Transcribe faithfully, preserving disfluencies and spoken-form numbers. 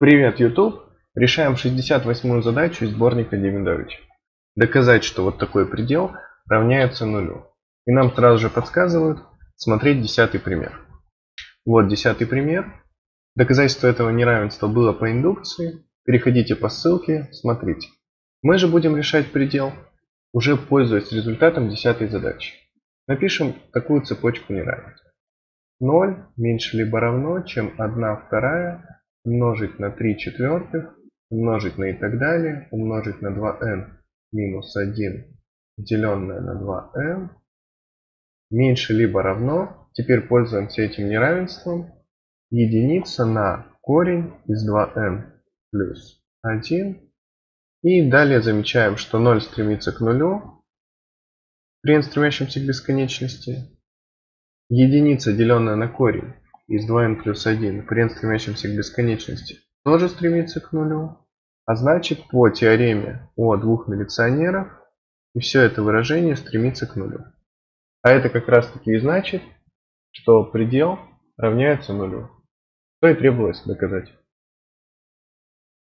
Привет, YouTube! Решаем шестьдесят восьмую задачу из сборника Демидовича. Доказать, что вот такой предел равняется нулю. И нам сразу же подсказывают смотреть десятый пример. Вот десятый пример. Доказательство этого неравенства было по индукции. Переходите по ссылке, смотрите. Мы же будем решать предел, уже пользуясь результатом десятой задачи. Напишем такую цепочку неравенств. ноль меньше либо равно, чем одна вторая умножить на три четвертых, умножить на и так далее, умножить на два эн минус один, деленное на два эн, меньше либо равно, теперь пользуемся этим неравенством, единица на корень из два эн плюс один. И далее замечаем, что ноль стремится к нулю при n стремящемся к бесконечности. Единица, деленная на корень из два эн плюс один при n стремящемся к бесконечности, тоже стремится к нулю. А значит, по теореме о двух милиционерах и все это выражение стремится к нулю. А это как раз таки и значит, что предел равняется нулю. Что и требовалось доказать.